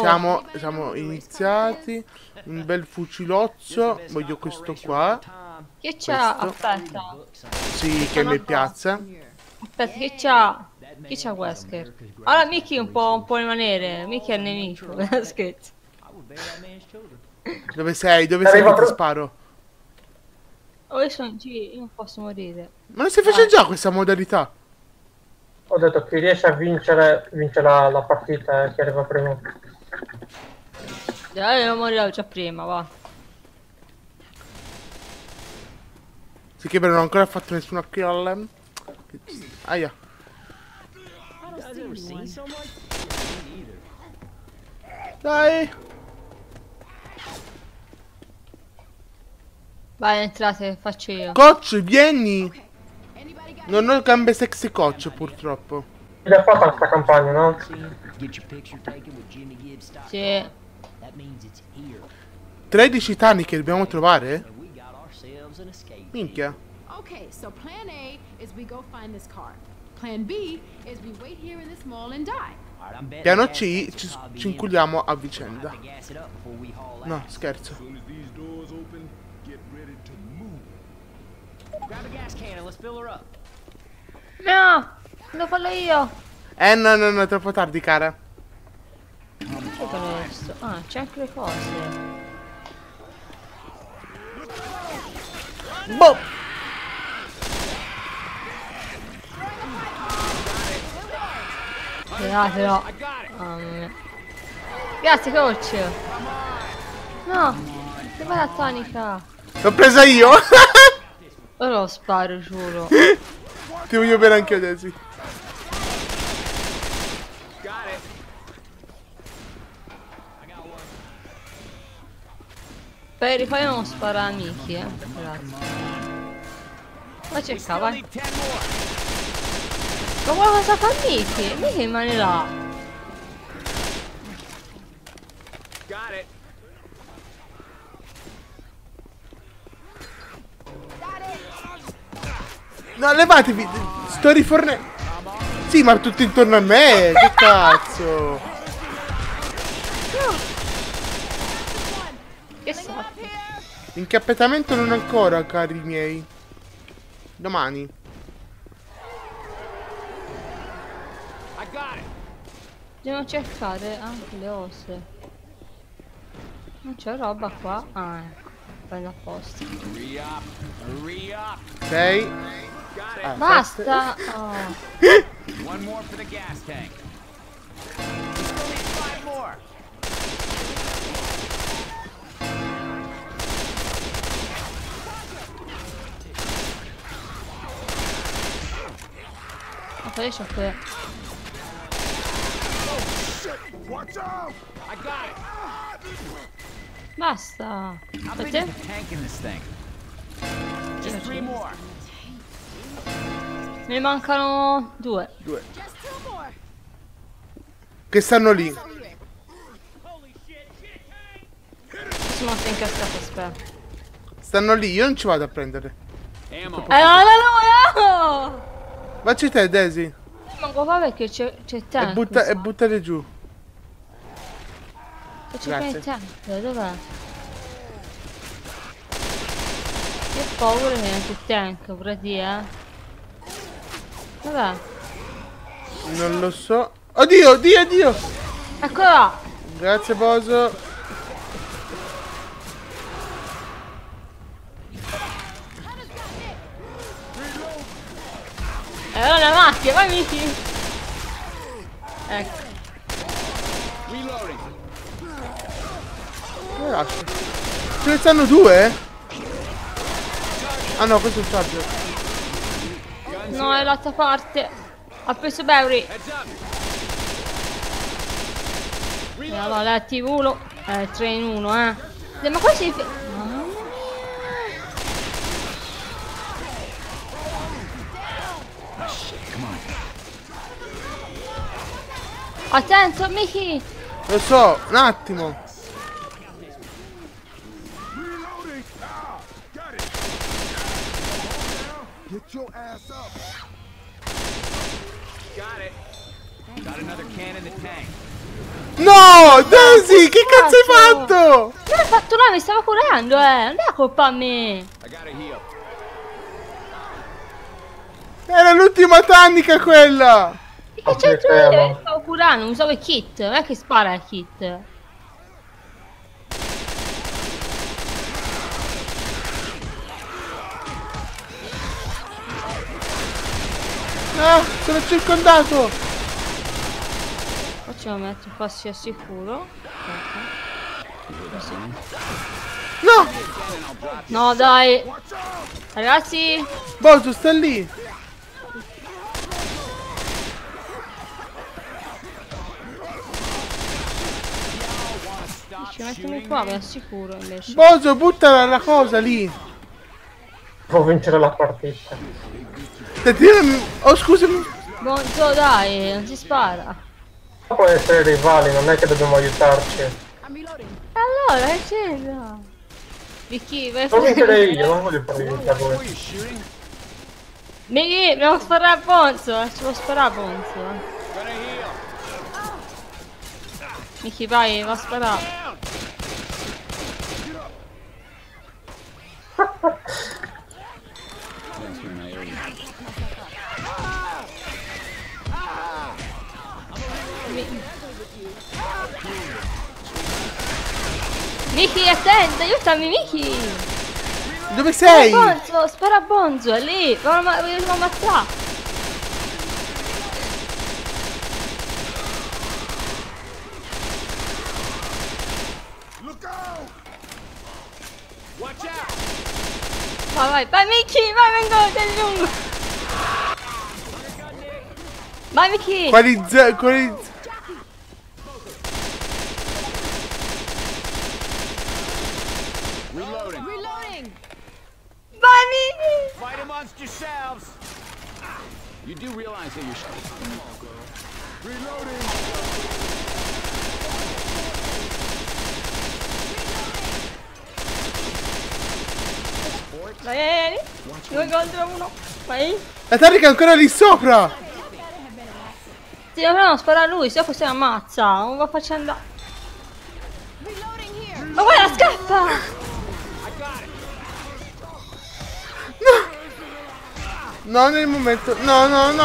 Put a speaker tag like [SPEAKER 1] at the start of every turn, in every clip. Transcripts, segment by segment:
[SPEAKER 1] Siamo iniziati. Un bel fucilozzo. Voglio questo qua.
[SPEAKER 2] Che c'ha?
[SPEAKER 1] Questo.
[SPEAKER 2] Aspetta.
[SPEAKER 1] Sì, che mi piazza.
[SPEAKER 2] Aspetta, che c'ha? Chi c'ha Wesker? Allora Mickey un po' rimanere. Mickey è il nemico. Scherzo.
[SPEAKER 1] Dove sei? Dove sei che ti sparo?
[SPEAKER 2] Oh, io sono G, io non posso morire.
[SPEAKER 1] Ma non si face già questa modalità?
[SPEAKER 3] Ho detto chi riesce a vincere, vince la partita, chi arriva prima.
[SPEAKER 2] Io morirò già prima, va.
[SPEAKER 1] Sì, che però non ho ancora fatto nessuna kill. Aia. Dai.
[SPEAKER 2] Vai, entrate, faccio io.
[SPEAKER 1] Coach, vieni. Non ho gambe sexy coach, purtroppo.
[SPEAKER 3] L'ha fatta questa campagna, no?
[SPEAKER 2] Sì.
[SPEAKER 1] 13 tani che dobbiamo trovare? Minchia.
[SPEAKER 4] Okay, so plan A is we go find this car. Plan B is we wait here in this mall and die.
[SPEAKER 1] Piano C, ci inculiamo a vicenda. No, scherzo.
[SPEAKER 2] No, devo farlo io.
[SPEAKER 1] No, è troppo tardi, cara.
[SPEAKER 2] Che questo? Ah, c'è anche le cose.
[SPEAKER 1] Boh.
[SPEAKER 2] Tiratelo. Mamma mia. Grazie, coach. No, che bella tonica.
[SPEAKER 1] L'ho presa io.
[SPEAKER 2] Ora lo sparo, giuro.
[SPEAKER 1] Ti voglio bene anche io, Daisy.
[SPEAKER 2] Poi non spara a Mickey, grazie. Ma cerca, vai. Ma guarda cosa fa Mickey? Mickey rimane là.
[SPEAKER 1] No, levatevi. Sto rifornendo. Sì, ma tutto intorno a me. Che cazzo.
[SPEAKER 2] Che sappi?
[SPEAKER 1] Incappettamento non ancora, cari miei. Domani.
[SPEAKER 2] Devo cercare anche le osse. Non c'è roba qua. Ah, ecco. Prendo apposta.
[SPEAKER 1] 6.
[SPEAKER 2] Basta! Oh.
[SPEAKER 5] One more for the gas tank. We still need 5 more.
[SPEAKER 2] Ma poi c'ho qui.
[SPEAKER 5] I got it.
[SPEAKER 2] Basta!
[SPEAKER 5] How
[SPEAKER 2] Per
[SPEAKER 5] big
[SPEAKER 2] te?
[SPEAKER 5] is the tank in this thing? Just 3 more.
[SPEAKER 2] Me ne mancano 2.
[SPEAKER 1] Due.
[SPEAKER 4] Just 2 more.
[SPEAKER 1] Che stanno lì.
[SPEAKER 2] Sono incassato, spero.
[SPEAKER 1] Stanno lì, io non ci vado a prendere.
[SPEAKER 5] Ammo.
[SPEAKER 2] No!
[SPEAKER 1] Vacci te, Daisy.
[SPEAKER 2] Manco qua perché c'è
[SPEAKER 1] E
[SPEAKER 2] tank.
[SPEAKER 1] buttale giù.
[SPEAKER 2] E c'è
[SPEAKER 1] Grazie.
[SPEAKER 2] il tank, dov'è? Che paura che neanche il tank, pure di, Dov'è?
[SPEAKER 1] Non lo so. Oddio, Dio.
[SPEAKER 2] Ecco là!
[SPEAKER 1] Grazie, Boso.
[SPEAKER 2] E allora la macchina, vai Miki! Ecco.
[SPEAKER 5] Reloading.
[SPEAKER 1] Dove lascio? Ce ne stanno 2? Ah no, questo è il charger.
[SPEAKER 2] No, è l'altra parte. Ha preso Barry.
[SPEAKER 5] Heads up.
[SPEAKER 2] E allora la TV 3 in 1, Ma qua si... Attento, Miki!
[SPEAKER 1] Lo so, un attimo.
[SPEAKER 5] Got it. Got another can in the tank.
[SPEAKER 1] No, Daisy, che cazzo hai fatto?
[SPEAKER 2] Non l'hai fatto, no, mi stavo curando, non è colpa a me.
[SPEAKER 5] I gotta heal.
[SPEAKER 1] Era l'ultima tannica quella.
[SPEAKER 2] E che c'entro io? Mi stavo curando, usavo il kit, non è che spara il kit.
[SPEAKER 1] Ah, sono circondato.
[SPEAKER 2] Facciamo mettere qua sia sicuro.
[SPEAKER 1] No,
[SPEAKER 2] No dai. Ragazzi.
[SPEAKER 1] Bozo sta lì.
[SPEAKER 2] Ci mettiamo qua, mi assicuro invece.
[SPEAKER 1] Bozo, buttala la cosa lì.
[SPEAKER 3] Può vincere la partita.
[SPEAKER 1] Oh, scusami.
[SPEAKER 2] Bonzo dai, non si spara.
[SPEAKER 3] Può essere rivali, non è che dobbiamo aiutarci.
[SPEAKER 4] I'm reloading.
[SPEAKER 2] Allora, che c'entra? Vicky, vai a
[SPEAKER 3] Non
[SPEAKER 2] fare...
[SPEAKER 3] vincere io, non voglio far vincere
[SPEAKER 5] Who are
[SPEAKER 3] lui.
[SPEAKER 5] you shooting?
[SPEAKER 2] Vicky, devo sparare a Bonzo, ci devo sparare a Bonzo.
[SPEAKER 5] Gonna heal.
[SPEAKER 2] Vicky, vai, va a sparare.
[SPEAKER 5] Down.
[SPEAKER 2] Vicky, attenta, aiutami, Vicky!
[SPEAKER 1] Dove sei?
[SPEAKER 2] Bonzo, spara a Bonzo, è lì! Voglio ammazzare!
[SPEAKER 5] Watch out.
[SPEAKER 2] Vai, Vicky, vai, vengo, del lungo! Vai, Vicky!
[SPEAKER 1] Quali
[SPEAKER 5] Reloading.
[SPEAKER 4] Reloading.
[SPEAKER 2] Vai, Vicky!
[SPEAKER 5] Fight amongst yourselves. You do realize that you're reloading.
[SPEAKER 2] Vai, 2 contro 1. Vai!
[SPEAKER 1] La tannica è ancora lì sopra.
[SPEAKER 2] Sì, dobbiamo sparare a lui, se no questo ammazza, non va facendo...
[SPEAKER 4] Reloading here.
[SPEAKER 2] Ma guarda, scappa!
[SPEAKER 1] No, nel momento. No.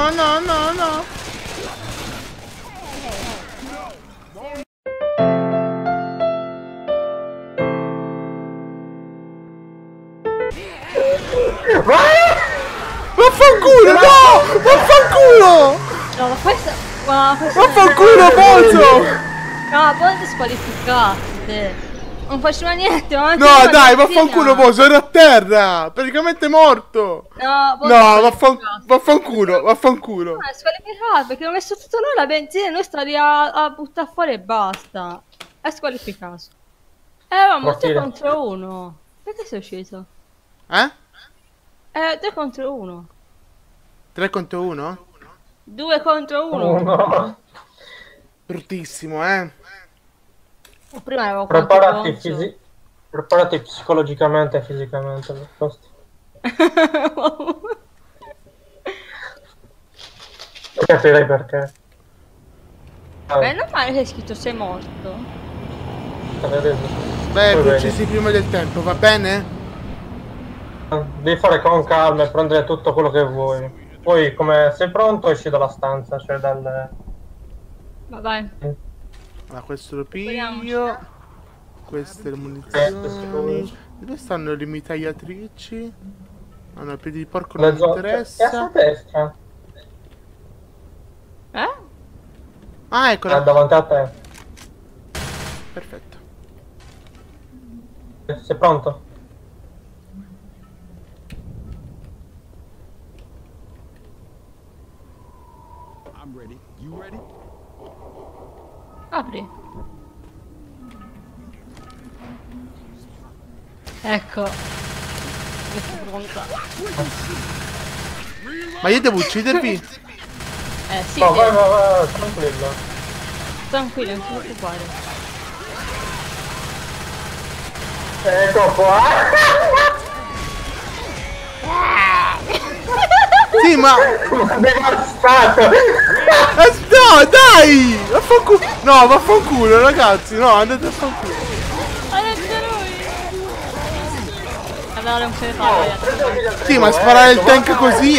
[SPEAKER 1] Vaffanculo, no! Vaffanculo!
[SPEAKER 2] No, ma questo... Ma questo...
[SPEAKER 1] Vaffanculo, Bozo!
[SPEAKER 2] No, Bonzo è squalificato. Non faceva niente, ma...
[SPEAKER 1] No, dai, vaffanculo, Bozo, ero a terra! Praticamente morto!
[SPEAKER 2] No, Bonzo
[SPEAKER 1] No,
[SPEAKER 2] è squalificato.
[SPEAKER 1] vaffanculo!
[SPEAKER 2] No, è squalificato perché ho messo tutto noi la benzina e noi sta lì a buttare fuori e basta. È squalificato. Eravamo 3
[SPEAKER 3] Partire.
[SPEAKER 2] contro 1. Perché sei uscito? 3 contro 1.
[SPEAKER 1] 3 contro 1?
[SPEAKER 2] 2 contro 1.
[SPEAKER 3] No.
[SPEAKER 1] Bruttissimo,
[SPEAKER 2] Prima avevo contro
[SPEAKER 3] Preparati psicologicamente e fisicamente. Per questo. Capirei perché.
[SPEAKER 2] Beh, non male che hai scritto sei morto.
[SPEAKER 1] Beh,
[SPEAKER 3] Poi
[SPEAKER 1] uccisi prima del tempo, va bene?
[SPEAKER 3] devi fare con calma e prendere tutto quello che vuoi. Poi, come sei pronto, esci dalla stanza, cioè dal...
[SPEAKER 2] Ma vai.
[SPEAKER 1] Allora, questo lo
[SPEAKER 2] Vediamo.
[SPEAKER 1] piglio. Queste le munizioni. Dove stanno le mitragliatrici? Ah no, piedi di porco non
[SPEAKER 3] Le
[SPEAKER 1] mi
[SPEAKER 3] zone... È a
[SPEAKER 1] interessa.
[SPEAKER 3] destra.
[SPEAKER 1] Ah, eccola.
[SPEAKER 3] Davanti a te.
[SPEAKER 1] Perfetto.
[SPEAKER 3] Sei pronto?
[SPEAKER 5] I'm ready. You ready?
[SPEAKER 2] Apri. Ecco. Sono pronta.
[SPEAKER 1] Ma io devo uccidervi?
[SPEAKER 2] Sì,
[SPEAKER 3] No, vai, tranquillo.
[SPEAKER 2] tranquillo, non ti preoccupare.
[SPEAKER 3] Ecco qua.
[SPEAKER 1] Sì, ma...
[SPEAKER 3] Devastato.
[SPEAKER 1] Aspetta! no, dai! Vaffanculo! No, vaffanculo, ragazzi! No, andate a fanculo!
[SPEAKER 2] Ha detto lui! Allora non se ne fa,
[SPEAKER 1] Sì, ma sparare il tank così,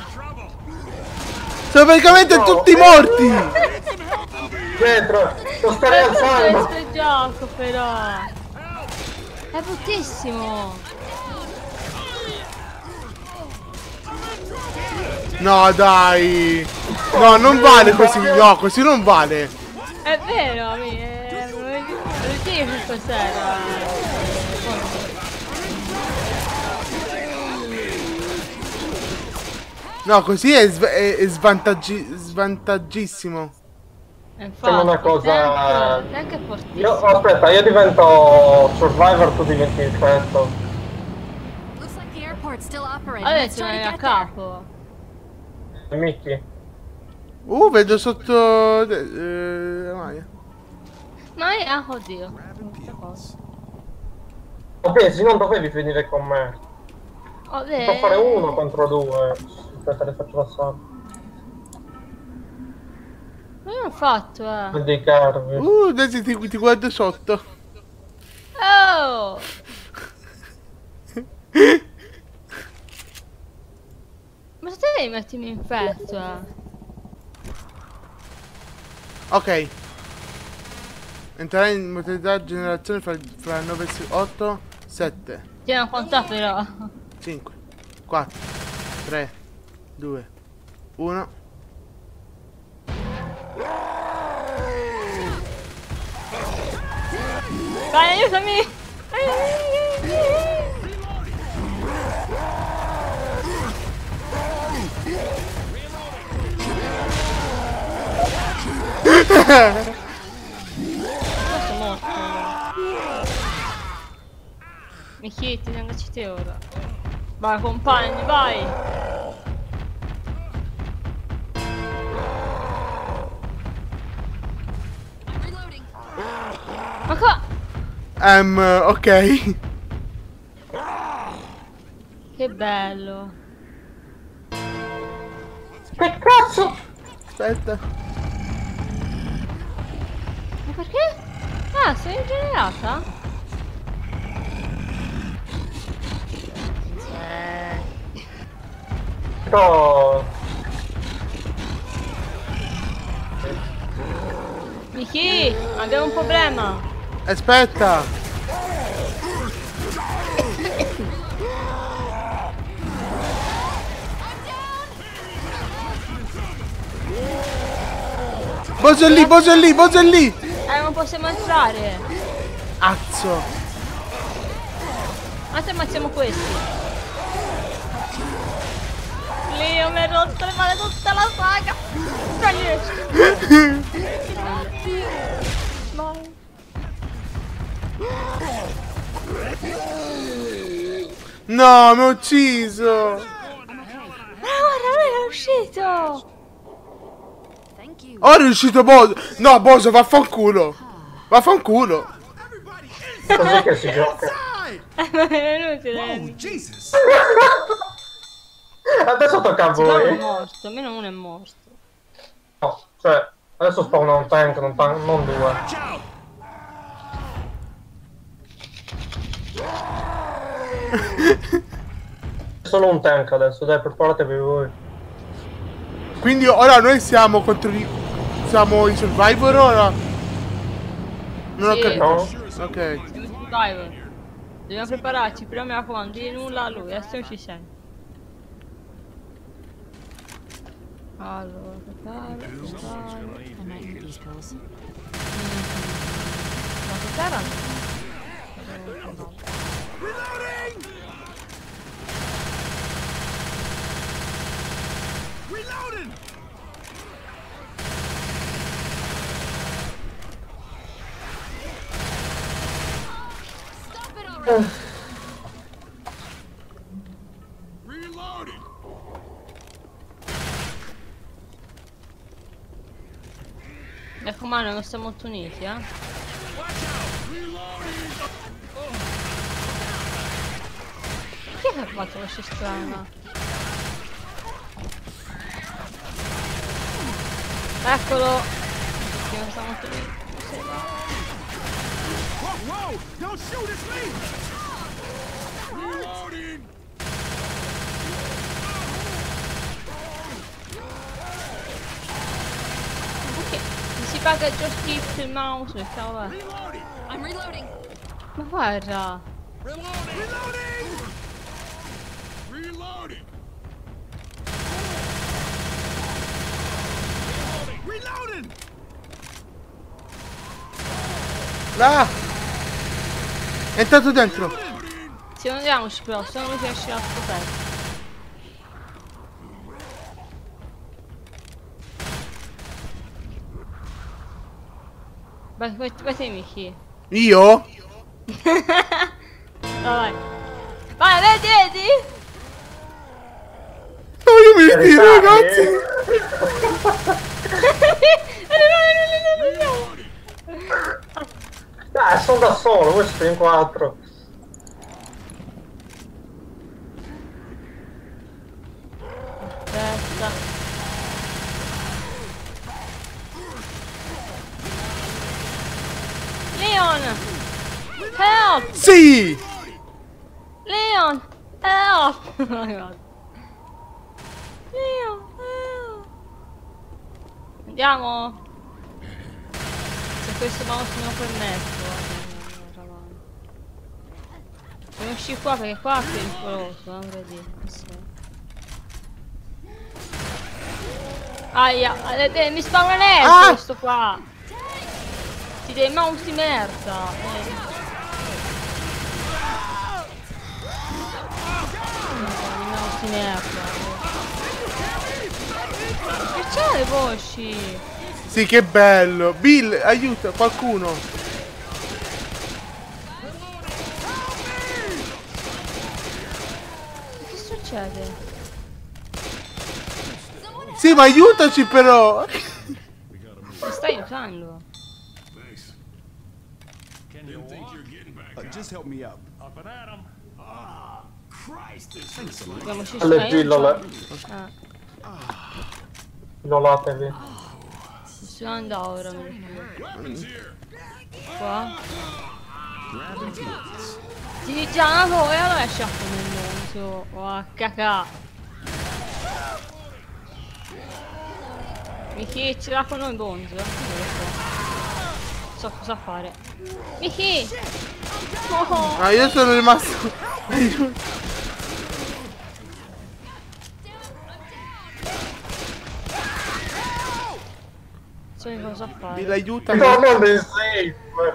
[SPEAKER 1] sono praticamente tutti morti!
[SPEAKER 3] Dietro! Lo stai alzando!
[SPEAKER 2] Questo gioco però! È bruttissimo!
[SPEAKER 1] No, dai! No, non vale così! No, così non vale!
[SPEAKER 2] È vero, non dico che cos'era.
[SPEAKER 1] No, così è svantaggissimo.
[SPEAKER 3] Facciamo una cosa.
[SPEAKER 2] Neanche fortissimo.
[SPEAKER 3] Io, aspetta, io divento survivor, tu diventi infetto.
[SPEAKER 4] Looks like the airport's still operating.
[SPEAKER 2] Allora
[SPEAKER 4] Let's
[SPEAKER 2] ce
[SPEAKER 4] try to
[SPEAKER 2] n'è a
[SPEAKER 4] get there.
[SPEAKER 2] capo.
[SPEAKER 3] Mickey.
[SPEAKER 1] Vedo sotto... la maglia.
[SPEAKER 2] Ma è... Ah, oddio. Questa cosa.
[SPEAKER 3] O pensi, non dovevi venire con me.
[SPEAKER 2] Oh,
[SPEAKER 3] Può fare 1 contro 2. Aspetta, le faccio passare.
[SPEAKER 2] Ma io l'ho fatto,
[SPEAKER 3] Vendicarvi.
[SPEAKER 1] Adesso ti guardo sotto.
[SPEAKER 2] Oh! Ma te devi mettermi in fetta?
[SPEAKER 1] Ok. Entrare in modalità generazione fra 9 e 8, 7,
[SPEAKER 2] Tieni conta però.
[SPEAKER 1] 5, 4, 3, 2, 1.
[SPEAKER 2] Vai, aiutami! Questo è morto. Mi chiedi, andaci te ora. Vai compagni, vai! Ma qua...
[SPEAKER 1] Ok.
[SPEAKER 2] Che bello!
[SPEAKER 3] Che cazzo?
[SPEAKER 1] Aspetta.
[SPEAKER 2] Ma perché? Ah, sei ingenerata?
[SPEAKER 3] No.
[SPEAKER 2] Miki, abbiamo un problema!
[SPEAKER 1] Aspetta. Boss è lì, boss è lì, boss è lì.
[SPEAKER 2] Non possiamo entrare!
[SPEAKER 1] Azzo.
[SPEAKER 2] Ma se ammazziamo questi? Lì ho mi rotto le male tutta la saga! Dai, vai!
[SPEAKER 1] No, mi ha ucciso.
[SPEAKER 2] Guarda, lui è uscito!
[SPEAKER 4] Thank you.
[SPEAKER 1] Ora è uscito boss. No, boss, vaffanculo. Vaffanculo.
[SPEAKER 3] Così che si gioca.
[SPEAKER 2] È inutile.
[SPEAKER 5] Jesus!
[SPEAKER 3] Adesso tocca a
[SPEAKER 2] Sicuro è
[SPEAKER 3] voi.
[SPEAKER 2] morto, almeno uno è morto.
[SPEAKER 3] No, cioè, adesso spawna un tank, non due.
[SPEAKER 5] Watch out!
[SPEAKER 3] Solo un tank adesso, dai, preparatevi voi.
[SPEAKER 1] Quindi ora noi siamo contro siamo i survivor ora? Non ho
[SPEAKER 2] Sì.
[SPEAKER 1] capito.
[SPEAKER 3] No?
[SPEAKER 1] Ok.
[SPEAKER 2] Siamo survivor. Dobbiamo prepararci, però mi raccomando, di nulla a lui, adesso ci sei. Allora, prepara.
[SPEAKER 4] I might need these pills.
[SPEAKER 2] Ma prepara?
[SPEAKER 5] Reloading!
[SPEAKER 4] Stop it already!
[SPEAKER 5] Reloading!
[SPEAKER 2] Mi raccomando, non siamo molto uniti,
[SPEAKER 5] Watch out! Reloading!
[SPEAKER 2] Chi è che ha fatto questa strana? Eccolo. Che non sta molto bene.
[SPEAKER 5] Whoa! Don't shoot, it's me! Reloading!
[SPEAKER 2] Ok, mi si paga il joystick il mouse, che cavolo è?
[SPEAKER 5] Reloading!
[SPEAKER 4] I'm reloading.
[SPEAKER 2] Ma guarda.
[SPEAKER 5] Reloading! Reloading! Reloading! Reloading!
[SPEAKER 1] Là! È entrato dentro.
[SPEAKER 2] Sì, andiamoci però, se no mi riesce a scoperta. Vai te Michi.
[SPEAKER 1] Io?
[SPEAKER 2] Vai. Vai, vedi?
[SPEAKER 1] No, io mi ritiro, ragazzi.
[SPEAKER 3] Dai, sono da solo, voi siete in 4.
[SPEAKER 2] Aspetta. Leon! Help!
[SPEAKER 1] Sì!
[SPEAKER 2] Leon! Help! Oh my god. Leon! Help! Andiamo! Se questo mouse me lo permetto. Devo uscire qua perché qua è pericoloso, vedi. Aia, mi spawna nero questo qua! Ti dei mouse di merda! I mouse di merda! Che c'è le voci?
[SPEAKER 1] Sì, che bello. Bill, aiuta qualcuno.
[SPEAKER 2] Che succede?
[SPEAKER 1] Sì, ma aiutaci però.
[SPEAKER 2] Mi stai aiutando?
[SPEAKER 5] Just help me up. Up and at him. Ah, Christ, this is
[SPEAKER 2] Andiamoci su.
[SPEAKER 3] Le pillole. Pillolatevi.
[SPEAKER 2] Si anda ora. Qua. Ti diciamo e allora sciacquo nel mondo. Oh, cacà. Michi, ce l'ha con noi Bonzo. So cosa fare. Michi! Oh.
[SPEAKER 1] Ma io sono rimasto. Aiuto.
[SPEAKER 2] So cosa fare.
[SPEAKER 1] Bill, aiutami.
[SPEAKER 3] Tornando in safe.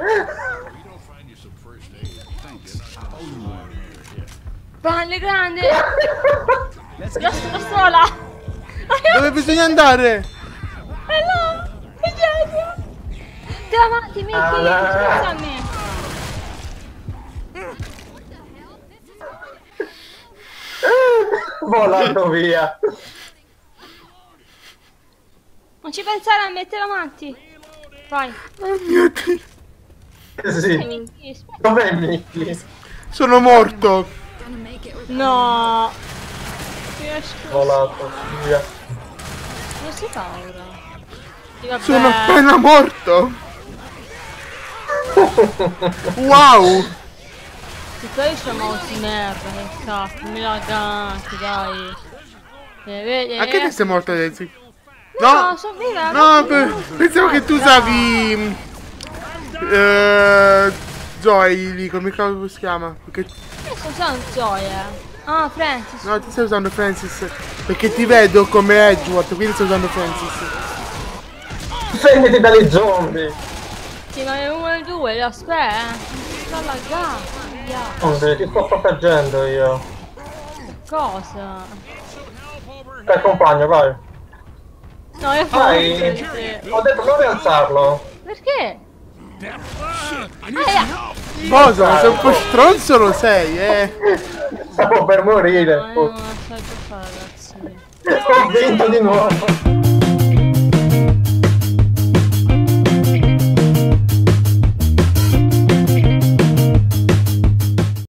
[SPEAKER 2] Grande, grande! La sola!
[SPEAKER 1] Dove bisogna andare?
[SPEAKER 2] Hello! Che genio! Te avanti, Michi! Scusa a me!
[SPEAKER 3] Volando via.
[SPEAKER 2] Non ci pensare a mettere avanti! Vai!
[SPEAKER 1] Oh mio Dio.
[SPEAKER 3] Sì.
[SPEAKER 2] Michi, aspetta!
[SPEAKER 3] Dov'è Mickey?
[SPEAKER 1] Sono morto.
[SPEAKER 2] No! Ti lascio.
[SPEAKER 3] Volato via.
[SPEAKER 2] Non si fa ora. Sì, vabbè.
[SPEAKER 1] Sono appena morto. Wow.
[SPEAKER 2] Se poi c'è mouse di merda, che cazzo, mi lagganti, dai. Vedi?
[SPEAKER 1] A che te sei morto adesso?
[SPEAKER 2] No,
[SPEAKER 1] No,
[SPEAKER 2] sono viva.
[SPEAKER 1] no, pensavo che tu usavi Joy lì, come cavolo si chiama? Perché
[SPEAKER 2] Io sto usando Zoe. Ah, Francis.
[SPEAKER 1] no, ti stai usando Francis. Perché ti vedo come Edgeworth, quindi stai usando Francis.
[SPEAKER 3] Difenditi dagli zombie.
[SPEAKER 2] Sì, ma è uno e due, lo aspetta. Sto laggato.
[SPEAKER 3] Zombie, ti sto proteggendo io.
[SPEAKER 2] Cosa?
[SPEAKER 3] Ti accompagno, vai.
[SPEAKER 2] No, io
[SPEAKER 3] Vai. Ho detto non rialzarlo.
[SPEAKER 2] Perché?
[SPEAKER 1] Cosa? Sei un po' stronzo lo sei,
[SPEAKER 3] Stavo per morire.
[SPEAKER 2] No, non so cosa fare, ragazzi.
[SPEAKER 3] Ho vinto di nuovo.